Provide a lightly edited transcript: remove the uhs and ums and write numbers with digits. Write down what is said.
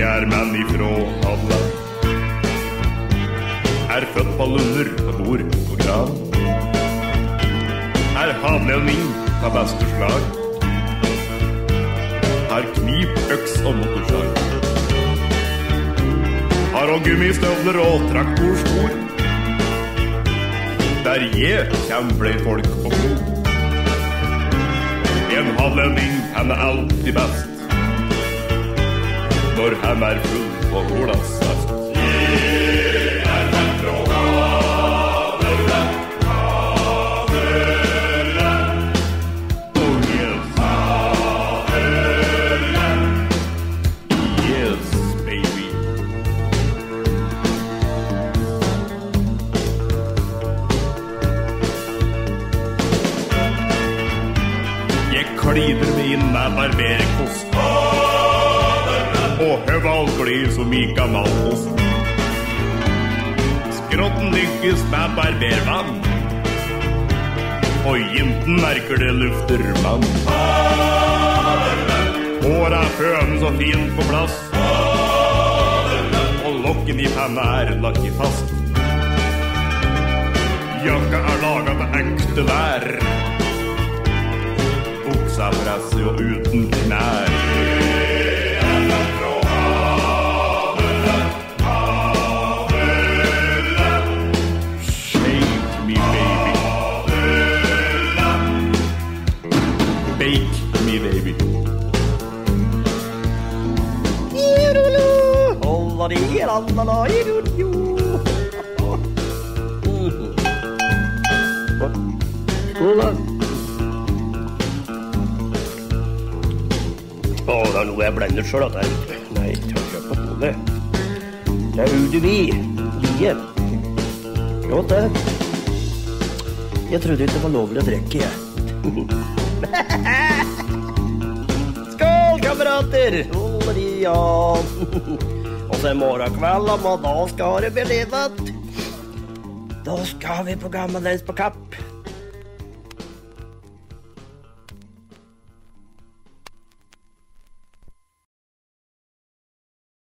menn ifrå Hadeland. Født på lunder og bor på gran. Havlending av beste slag. Kniv, øks og motorslag. Og gummistøvler og traktorspor. Der jeg kjem blei folk på klo. En havlending, han alltid best når han full på Olas fest. Klider vi inn med barberkost og høvalgli som i gammel ost. Skrotten lykkes med barbervann og jinten merker det lufter mann. Håret føden så fint på plass og lokken i panna lagt i fast. Jakka laget av ekte lær, presse og uten knær. Shake me baby. Bake me baby. Det er noe jeg blender selv at jeg nei, tar ikke på det. Det er udevi, lie. Godt det. Jeg trodde ikke det var lovlig å drikke, jeg. Skål, kamerater! Ja. Og så morgenkveld, og da skal det bli livet. Da skal vi på gammeldags på kapp.